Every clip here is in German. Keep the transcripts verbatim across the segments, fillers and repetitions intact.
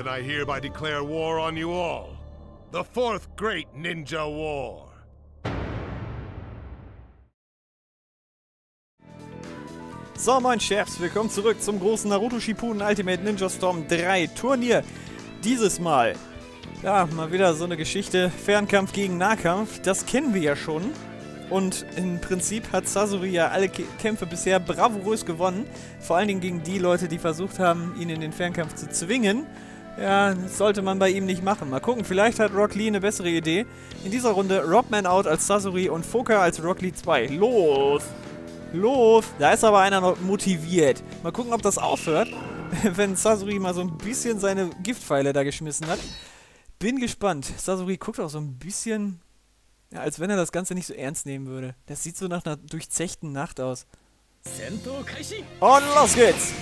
then I hereby declare war on you all. The fourth great ninja war. So, moin Chefs, willkommen zurück zum großen Naruto Shippuden Ultimate Ninja Storm drei Turnier. Dieses Mal, ja, mal wieder so eine Geschichte, Fernkampf gegen Nahkampf, das kennen wir ja schon. Und im Prinzip hat Sasori ja alle K Kämpfe bisher bravourös gewonnen. Vor allen Dingen gegen die Leute, die versucht haben, ihn in den Fernkampf zu zwingen. Ja, das sollte man bei ihm nicht machen. Mal gucken, vielleicht hat Rock Lee eine bessere Idee. In dieser Runde Robman out als Sasori und Foka als Rock Lee zwei. Los! Los! Da ist aber einer noch motiviert. Mal gucken, ob das aufhört, wenn Sasori mal so ein bisschen seine Giftpfeile da geschmissen hat. Bin gespannt. Sasori guckt auch so ein bisschen, ja, als wenn er das Ganze nicht so ernst nehmen würde. Das sieht so nach einer durchzechten Nacht aus. Und los geht's!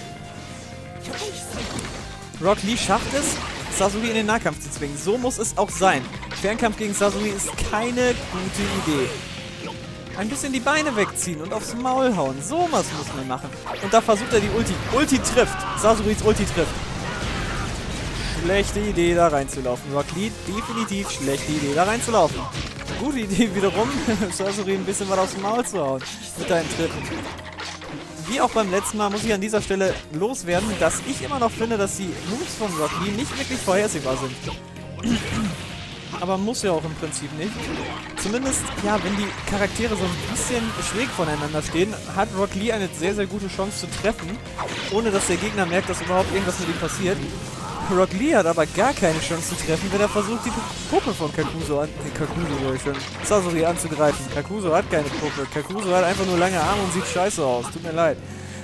Rock Lee schafft es, Sasori in den Nahkampf zu zwingen. So muss es auch sein. Fernkampf gegen Sasori ist keine gute Idee. Ein bisschen die Beine wegziehen und aufs Maul hauen. So was muss man machen. Und da versucht er die Ulti. Ulti trifft. Sasoris Ulti trifft. Schlechte Idee, da reinzulaufen. Rock Lee, definitiv schlechte Idee, da reinzulaufen. Gute Idee wiederum, Sasori ein bisschen was aufs Maul zu hauen. Mit deinen Tritten. Wie auch beim letzten Mal muss ich an dieser Stelle loswerden, dass ich immer noch finde, dass die Moves von Rock Lee nicht wirklich vorhersehbar sind. Aber muss ja auch im Prinzip nicht. Zumindest, ja, wenn die Charaktere so ein bisschen schräg voneinander stehen, hat Rock Lee eine sehr, sehr gute Chance zu treffen, ohne dass der Gegner merkt, dass überhaupt irgendwas mit ihm passiert. Rock Lee hat aber gar keine Chance zu treffen, wenn er versucht, die Puppe von Kakuzo an... Äh, Kakuzo soll ich schon... Sasori anzugreifen. Kakuzo hat keine Puppe. Kakuzo hat einfach nur lange Arme und sieht scheiße aus. Tut mir leid.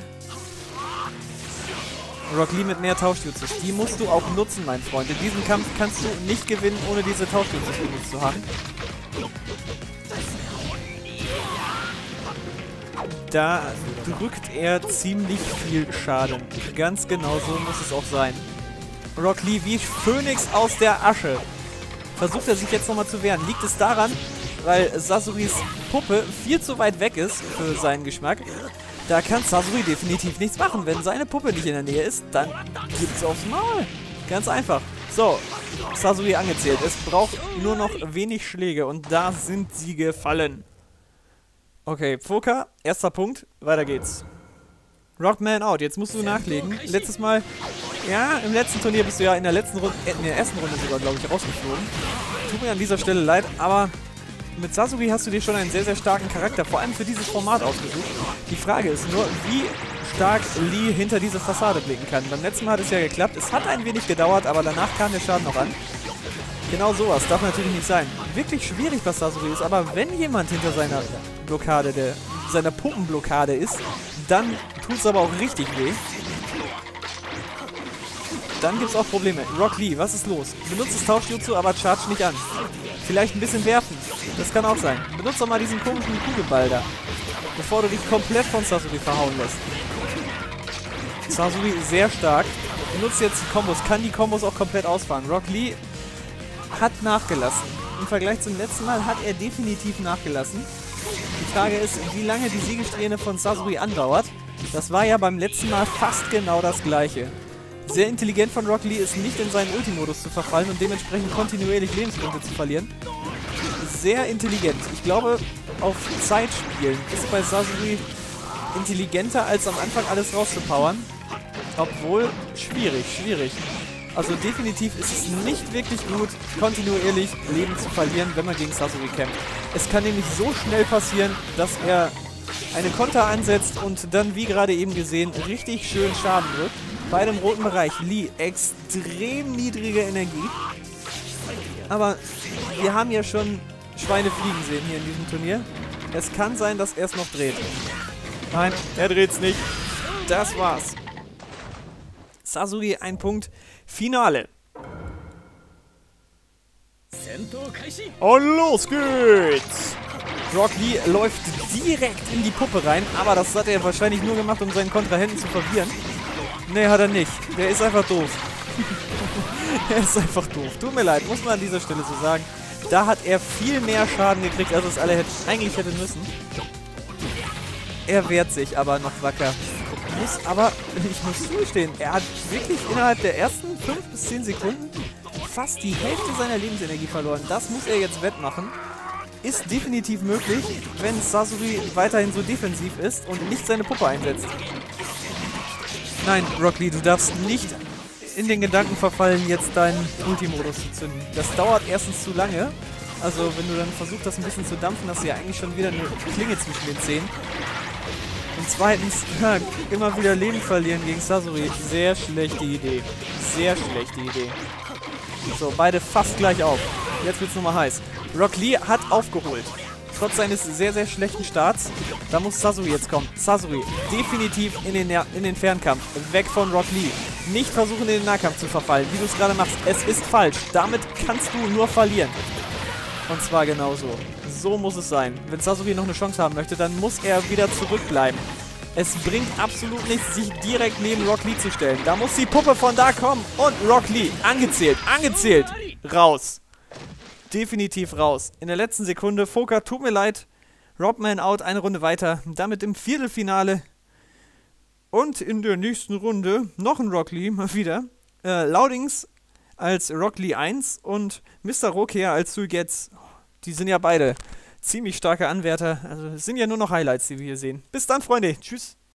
Rock Lee mit mehr Tauschjutsus. Die musst du auch nutzen, mein Freund. In diesem Kampf kannst du nicht gewinnen, ohne diese Tauschjutsus benutzt zu haben. Da drückt er ziemlich viel Schaden. Ganz genau so muss es auch sein. Rock Lee wie Phönix aus der Asche. Versucht er sich jetzt nochmal zu wehren. Liegt es daran, weil Sasoris Puppe viel zu weit weg ist für seinen Geschmack? Da kann Sasori definitiv nichts machen. Wenn seine Puppe nicht in der Nähe ist, dann gibt's aufs Maul. Ganz einfach. So, Sasori angezählt. Es braucht nur noch wenig Schläge und da sind sie gefallen. Okay, Foka, erster Punkt. Weiter geht's. Rockman out. Jetzt musst du nachlegen. Letztes Mal, ja, im letzten Turnier bist du ja in der letzten Runde, äh, in der ersten Runde sogar, glaube ich, rausgeflogen. Tut mir an dieser Stelle leid, aber mit Sasori hast du dir schon einen sehr, sehr starken Charakter, vor allem für dieses Format ausgesucht. Die Frage ist nur, wie stark Lee hinter diese Fassade blicken kann. Beim letzten Mal hat es ja geklappt. Es hat ein wenig gedauert, aber danach kam der Schaden noch an. Genau sowas darf natürlich nicht sein. Wirklich schwierig, was Sasori ist, aber wenn jemand hinter seiner Blockade, der, seiner Puppenblockade ist, dann tut es aber auch richtig weh. Dann gibt es auch Probleme. Rock Lee, was ist los? Benutzt das Tauschjutsu, aber charge nicht an. Vielleicht ein bisschen werfen. Das kann auch sein. Benutzt doch mal diesen komischen Kugelball da, bevor du dich komplett von Sasori verhauen lässt. Sasori sehr stark. Benutzt jetzt die Kombos. Kann die Kombos auch komplett ausfahren. Rock Lee hat nachgelassen. Im Vergleich zum letzten Mal hat er definitiv nachgelassen. Die Frage ist, wie lange die Siegessträhne von Sasori andauert. Das war ja beim letzten Mal fast genau das gleiche. Sehr intelligent von Rock Lee ist nicht in seinen Ultimodus zu verfallen und dementsprechend kontinuierlich Lebenspunkte zu verlieren. Sehr intelligent. Ich glaube, auf Zeit spielen ist bei Sasori intelligenter, als am Anfang alles rauszupowern. Obwohl, schwierig, schwierig. Also definitiv ist es nicht wirklich gut, kontinuierlich Leben zu verlieren, wenn man gegen Sasori kämpft. Es kann nämlich so schnell passieren, dass er eine Konter ansetzt und dann, wie gerade eben gesehen, richtig schön Schaden drückt. Bei dem roten Bereich Lee extrem niedrige Energie. Aber wir haben ja schon Schweine fliegen sehen hier in diesem Turnier. Es kann sein, dass er es noch dreht. Nein, er dreht's nicht. Das war's. Sasori, ein Punkt. Finale. Und los geht's! Rock Lee läuft direkt in die Puppe rein, aber das hat er wahrscheinlich nur gemacht, um seinen Kontrahenten zu verwirren. Nee, hat er nicht. Der ist einfach doof. Er ist einfach doof. Tut mir leid, muss man an dieser Stelle so sagen. Da hat er viel mehr Schaden gekriegt, als es alle hätte, eigentlich hätten müssen. Er wehrt sich aber noch wacker. muss aber, ich muss zugestehen, er hat wirklich innerhalb der ersten fünf bis zehn Sekunden fast die Hälfte seiner Lebensenergie verloren. Das muss er jetzt wettmachen. Ist definitiv möglich, wenn Sasori weiterhin so defensiv ist und nicht seine Puppe einsetzt. Nein, Rock Lee, du darfst nicht in den Gedanken verfallen, jetzt deinen Ultimodus zu zünden. Das dauert erstens zu lange. Also wenn du dann versuchst, das ein bisschen zu dampfen, hast du ja eigentlich schon wieder eine Klinge zwischen den Zähnen. Und zweitens, ja, immer wieder Leben verlieren gegen Sasori. Sehr schlechte Idee. Sehr schlechte Idee. So, beide fast gleich auf. Jetzt wird's nochmal heiß. Rock Lee hat aufgeholt. Trotz seines sehr, sehr schlechten Starts. Da muss Sasori jetzt kommen. Sasori, definitiv in den, in den Fernkampf. Weg von Rock Lee. Nicht versuchen, in den Nahkampf zu verfallen, wie du es gerade machst. Es ist falsch. Damit kannst du nur verlieren. Und zwar genauso. So muss es sein. Wenn Sasori noch eine Chance haben möchte, dann muss er wieder zurückbleiben. Es bringt absolut nichts, sich direkt neben Rock Lee zu stellen. Da muss die Puppe von da kommen. Und Rock Lee, angezählt, angezählt. Raus. Definitiv raus. In der letzten Sekunde, Foka, tut mir leid. Robman out, eine Runde weiter. Damit im Viertelfinale. Und in der nächsten Runde noch ein Rock Lee, mal wieder. Äh, Loudings als Rock Lee eins und Mister Rokia als Suigetsu. Die sind ja beide ziemlich starke Anwärter. Also es sind ja nur noch Highlights, die wir hier sehen. Bis dann, Freunde. Tschüss.